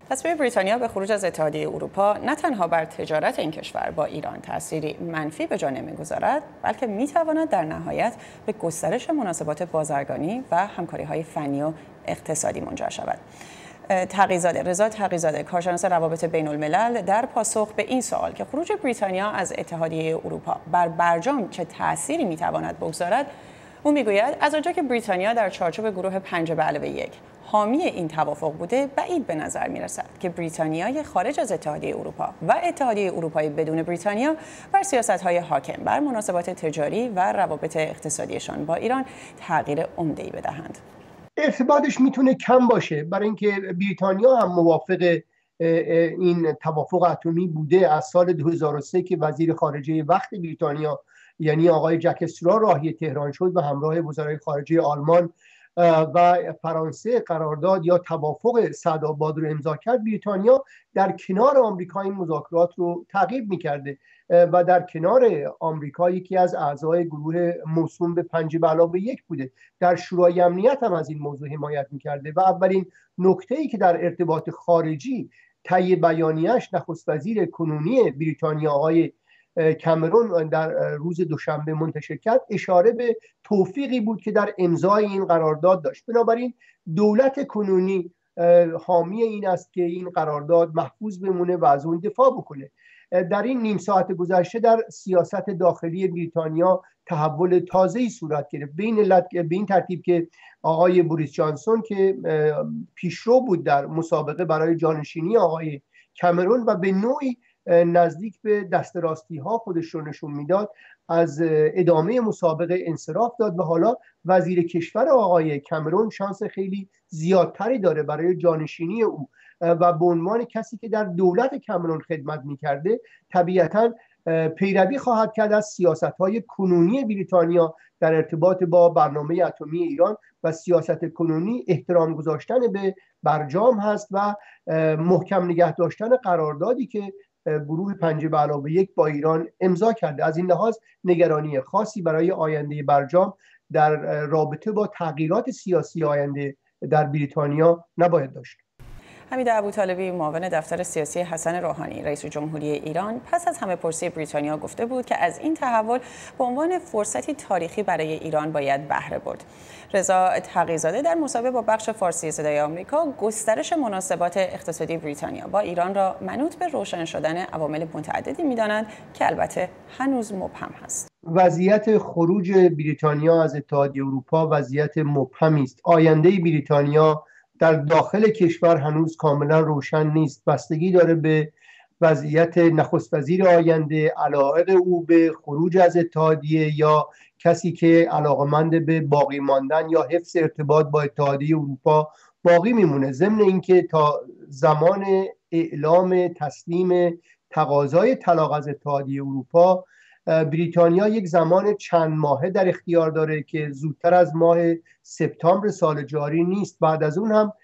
تصمیم بریتانیا به خروج از اتحادیه اروپا نه تنها بر تجارت این کشور با ایران تأثیری منفی به جا نمی‌گذارد، بلکه می‌تواند در نهایت به گسترش مناسبات بازرگانی و همکاری‌های فنی و اقتصادی منجر شود. رضا تقی‌زاده، کارشناس روابط بین‌الملل، در پاسخ به این سوال که خروج بریتانیا از اتحادیه اروپا بر برجام چه تأثیری می‌تواند بگذارد، او میگوید از آنجا که بریتانیا در چارچوب گروه 5+1 حامی این توافق بوده، بعید به نظر می‌رسد که بریتانیای خارج از اتحادیه اروپا و اتحادیه اروپایی بدون بریتانیا بر سیاست‌های حاکم بر مناسبات تجاری و روابط اقتصادیشان با ایران تغییر عمده‌ای بدهند. ارتباطش میتونه کم باشه، برای اینکه بریتانیا هم موافق این توافق اتمی بوده. از سال 2003 که وزیر خارجه وقت بریتانیا یعنی آقای جک استرا راهی تهران شد و همراه وزرای خارجه آلمان و فرانسه قرارداد یا توافق سعدآباد رو امضا کرد، بریتانیا در کنار آمریکا این مذاکرات رو تعقیب می‌کرده و در کنار آمریکا یکی از اعضای گروه موسوم به 5+1 بوده. در شورای امنیت هم از این موضوع حمایت می‌کرده و اولین نکته‌ای که در ارتباط خارجی طی بیانیه‌اش نخست وزیر کنونی بریتانیا آقای کامرون در روز دوشنبه منتشر کرد، اشاره به توفیقی بود که در امضای این قرارداد داشت. بنابراین دولت کنونی حامی این است که این قرارداد محفوظ بمونه و از اون دفاع بکنه. در این نیم ساعت گذشته در سیاست داخلی بریتانیا تحول تازه‌ای صورت گرفت به این ترتیب که آقای بوریس جانسون که پیشرو بود در مسابقه برای جانشینی آقای کامرون و به نوعی نزدیک به دست راستی ها خودش رو نشون میداد، از ادامه مسابقه انصراف داد و حالا وزیر کشور آقای کامرون شانس خیلی زیادتری داره برای جانشینی او و به عنوان کسی که در دولت کامرون خدمت میکرده طبیعتاً پیروی خواهد کرد از سیاست‌های کنونی بریتانیا در ارتباط با برنامه اتمی ایران و سیاست کنونی احترام گذاشتن به برجام هست و محکم نگه داشتن قراردادی که گروه 5+1 با ایران امضا کرده. از این لحاظ نگرانی خاصی برای آینده برجام در رابطه با تغییرات سیاسی آینده در بریتانیا نباید داشت. حمید ابوطالبی، معاون دفتر سیاسی حسن روحانی رئیس جمهوری ایران، پس از همه‌پرسی بریتانیا گفته بود که از این تحول به عنوان فرصتی تاریخی برای ایران باید بهره برد. رضا تقی‌زاده در مصاحبه با بخش فارسی صدای آمریکا گسترش مناسبات اقتصادی بریتانیا با ایران را منوط به روشن شدن عوامل متعددی می‌دانند که البته هنوز مبهم است. وضعیت خروج بریتانیا از اتحادیه اروپا وضعیت مبهمی است. آینده بریتانیا در داخل کشور هنوز کاملا روشن نیست. بستگی داره به وضعیت نخست وزیر آینده، علاقه او به خروج از اتحادیه یا کسی که علاقمند به باقی ماندن یا حفظ ارتباط با اتحادیه اروپا باقی میمونه. ضمن اینکه تا زمان اعلام تسلیم تقاضای طلاق از اتحادیه اروپا بریتانیا یک زمان چند ماهه در اختیار داره که زودتر از ماه سپتامبر سال جاری نیست. بعد از اون هم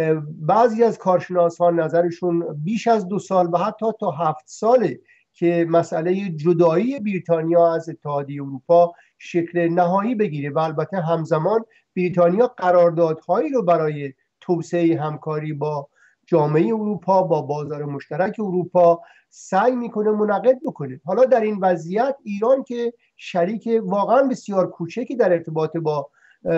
بعضی از کارشناسان نظرشون بیش از 2 سال و حتی تا 7 ساله که مسئله جدایی بریتانیا از اتحادیه اروپا شکل نهایی بگیره و البته همزمان بریتانیا قراردادهایی رو برای توسعه همکاری با جامعه اروپا، با بازار مشترک اروپا سعی میکنه منعقد بکنه. حالا در این وضعیت ایران که شریک واقعا بسیار کوچکی در ارتباط با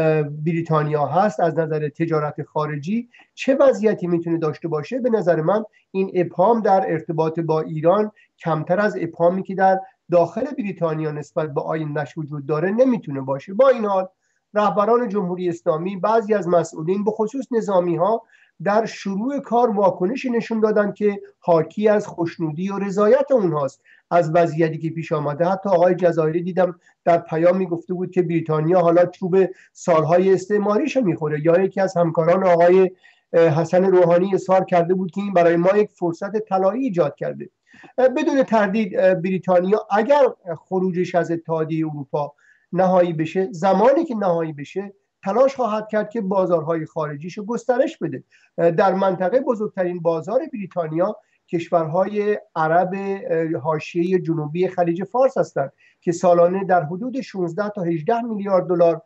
بریتانیا هست از نظر تجارت خارجی، چه وضعیتی میتونه داشته باشه؟ به نظر من این ابهام در ارتباط با ایران کمتر از ابهامی که در داخل بریتانیا نسبت به آینده‌اش وجود داره نمیتونه باشه. با این حال رهبران جمهوری اسلامی، بعضی از مسئولین به خصوص نظامی ها در شروع کار واکنشی نشون دادن که حاکی از خوشنودی و رضایت اونهاست از وضعیتی که پیش آمده. حتی آقای جزایری دیدم در پیامی گفته بود که بریتانیا حالا چوب سالهای استعماریشو میخوره، یا یکی از همکاران آقای حسن روحانی اظهار کرده بود که این برای ما یک فرصت طلایی ایجاد کرده. بدون تردید بریتانیا اگر خروجش از اتحادیه اروپا نهایی بشه، زمانی که نهایی بشه تلاش خواهد کرد که بازارهای خارجیشو گسترش بده. در منطقه بزرگترین بازار بریتانیا کشورهای عرب حاشیه جنوبی خلیج فارس هستند که سالانه در حدود 16 تا 18 میلیارد دلار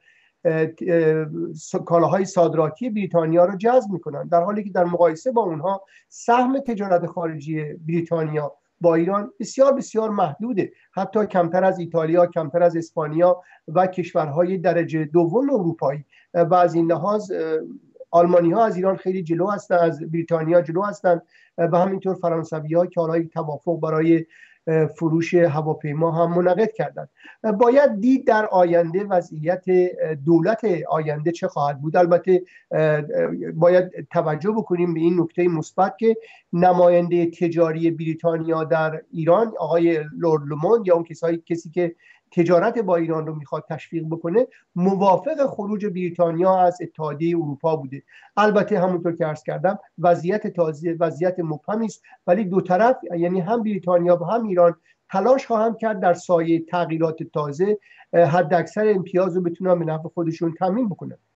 کالاهای صادراتی بریتانیا رو جذب میکنن، در حالی که در مقایسه با اونها سهم تجارت خارجی بریتانیا با ایران بسیار بسیار محدوده، حتی کمتر از ایتالیا، کمتر از اسپانیا و کشورهای درجه دوم اروپایی. و از این لحاظ آلمانی ها از ایران خیلی جلو هستند، از بریتانیا جلو هستند و همینطور فرانسوی ها که حالا توافق برای فروش هواپیما هم منعقد کردند. باید دید در آینده وضعیت دولت آینده چه خواهد بود. البته باید توجه بکنیم به این نکته مثبت که نماینده تجاری بریتانیا در ایران آقای لورد لوموند یا اون کسی که تجارت با ایران رو میخواد تشویق بکنه موافق خروج بریتانیا از اتحادیه اروپا بوده. البته همونطور که عرض کردم وضعیت مبهمی است، ولی دو طرف یعنی هم بریتانیا و هم ایران تلاش خواهند کرد در سایه تغییرات تازه حد اکثر امتیاز رو بتونن به نفع خودشون تامین بکنن.